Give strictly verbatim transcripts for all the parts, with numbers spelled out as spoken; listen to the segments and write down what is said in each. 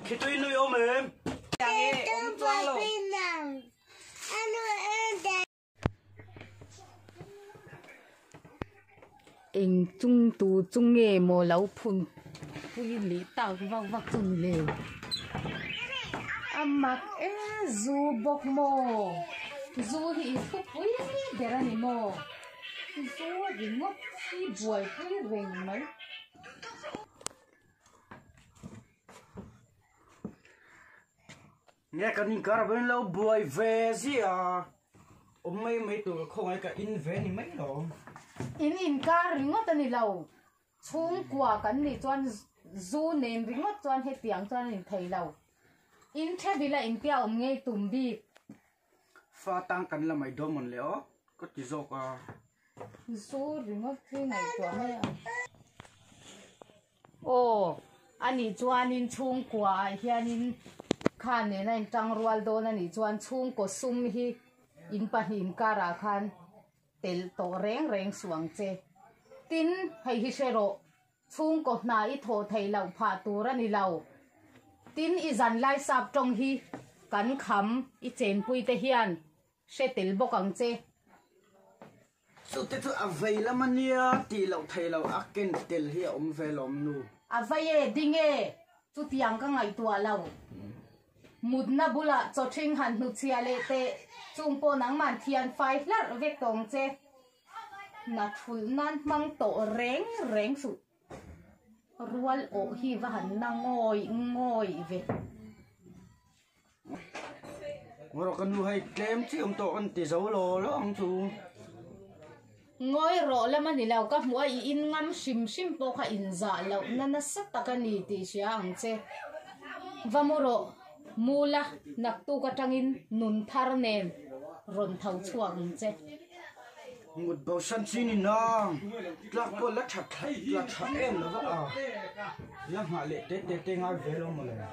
khi tôi nuôi ôm em ôm choang luôn em chung tu chung nghề mồ lâu phun pui lý tao văng văng chung lều am mặc e du bọc mồ du hi phúc pui để ra nỉ mồ du thì ngốc khi buổi pui rình mấy nghe cái nhìn cả bên lâu buổi về gì à ông mấy mấy tụi không ai cả in về thì mấy rồi in in car ringot ani lo chung kwa kan ni chuan zu nem ringot chuan he tiang chuan in thei lo in the bila in pia om ngei tum bi pha tang kan la mai do mon leo có chỉ zo ka zu ringot thi ngai tua me o ani chuan in chung kwa hianin khan ne na in tang rual do na ni chuan chung ko sum hi in pa hin kara khan tel to reng reng suang che tin hei hi sero chung ko na i tho thei lo pha tur ani lo tin i zan lai sap tong hi kan kham i chen pui te hian se tel bokang che so te tu avei la mania ti lo thei lo aken tel hi om ve lom nu avai e dinge chu tiang ka ngai tua lo mudna bula cho thing han nu chia le te chung po nang man thian fai lar ve tong che na thul nan mang to reng reng su rual o hi va han na ngoi ngoi ve ngoro kan nu hai tlem chi om to kan ti zo lo lo ang chu ngoi ro la mani law ka hmu ai in ngam sim sim po kha in za lo na na sa takani ti sia ang che vamoro mula naktu ka tangin nun thar nen ron thau chuang che một bầu sân xin nó lạc bộ lắc chặt lạc chặt em nó vậy à lắc hạ lệ tết tết tết ngay về luôn mà này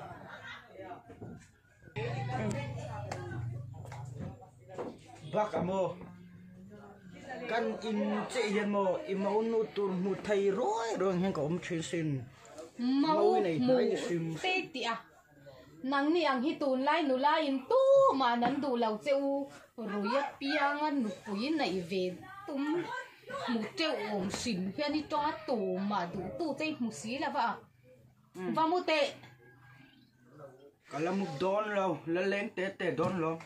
bác à mô căn in chị hiền mô im máu nụ tuôn một thầy rối rồi hen có ông chuyên xin máu này nói xin tê tịa nang ni ang hitun lai nu lai in tu ma nan du lau cheu ruya piang an nu pui nai ve tum mu cheu om sim hian ni to tu ma du tu chei mu si la wa va mu te kala mu don lo la leng te te don lo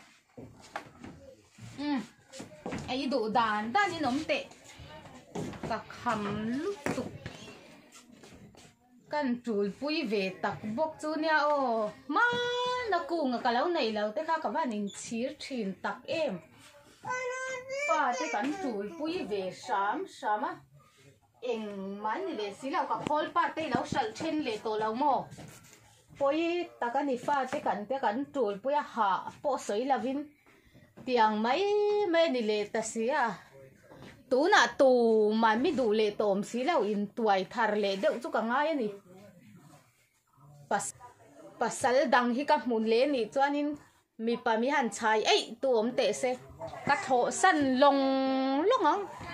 um ai du dan dan ni nom te ka kham lu tu kan chul pui ve tak bok chu nia o ma na ku nga ka lo nei lo te kha ka van in chir thin tak em pa te kan chul pui ve sam sama eng man ni le si lo ka khol pa te lo sal then le to lo mo poi takani fa te kan te kan chul pui ha po soi lavin tiang mai me ni le ta sia tu na tu mà mi đủ lệ tôm xí lâu in tuổi thar lệ đậu chút cả ngay nè pas pasal dang hi ka mun le ni chuan in mi pa mi han chai ei tu om te se ka tho san long long ang